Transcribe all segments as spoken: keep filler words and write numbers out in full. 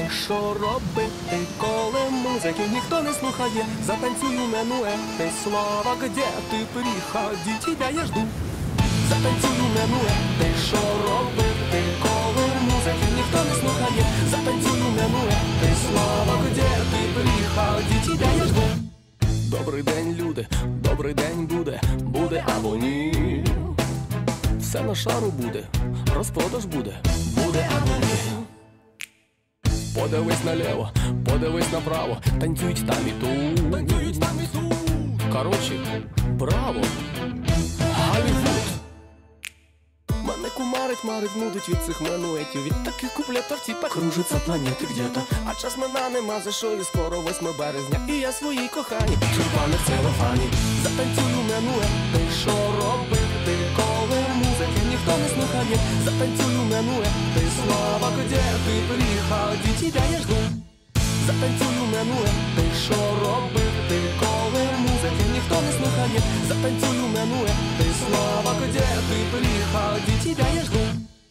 що робити, коли музики ніхто не слухає? Затанцюю минует, ты, Слава, где ты? Приходи, тебя я жду. Затанцюю минует, ти, що робити, коли музики ніхто не слухає? Затанцюю минует, ти, Слава, где ти? Приходи, тебя я жду. Добрий день, люди, добрий день буде, буде або ні. Все на шару буде, розпродаж буде, буде або ні. Подивись наліво, подивись направо, танцюють там і тут, танцюють там і тут. Короче, браво, Голлівуд. Мене кумарить, марить, нудить від цих минуетів, від таких куплетів типа кружиться планети где-то. А час мина нема за що, і скоро восьме березня, і я своїй кохані черпане в целофані. Затанцюю минует, ти, що робити, коли музики ніхто не слухає? Затанцюю минует, ти, Слава, где ти? Приходи, тебя я жду. Затанцюю минует, ти, що робити, коли музики ніхто не слухає? Затанцюю минует, ти, Слава, где ти? Приходи, тебя я жду.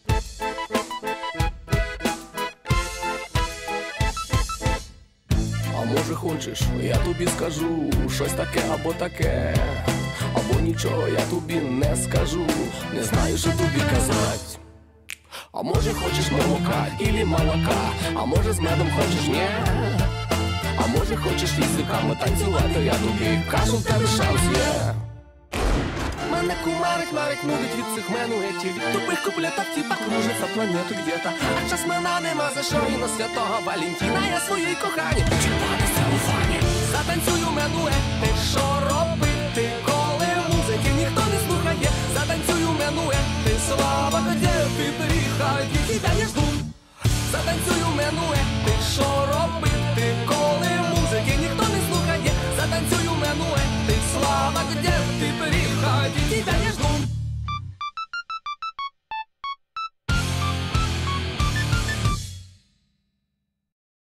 А може хочеш, я тобі скажу щось таке або таке, або нічого я тобі не скажу, не знаю, що тобі казать. А може хочеш молока или молока, а може з медом хочеш ні. А може хочеш язиками танцювати, я тобі кажу, в тебе шанс є. Мене кумарить, марить, нудить від цих минуетів, від тупих куплетів типа кружиться планету где-то. А час мина нема за що, і на святого Валентина я своїй кохані черпане в целофані. Затанцюю минует, ти, що робити, коли музики ніхто не слухає? Затанцюю минует, ти, Слава, где ти? Приходи, тебя я жду. Затанцюю минует, ти, що робити,